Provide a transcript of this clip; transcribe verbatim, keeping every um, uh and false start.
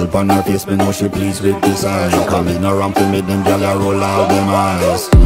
on her face, me know she pleased with this eye. Come ignorant to make them gyal a roll out them eyes.